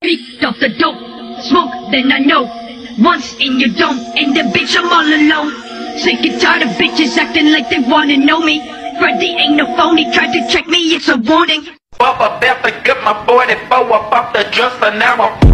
Picked up the dope, smoke, then I know. Once in your dome, and the bitch I'm all alone. Sick and tired of bitches acting like they wanna know me. Freddy ain't no phony, tried to check me, it's a warning. Bobabemegipmaboyababobabujup, and now I'm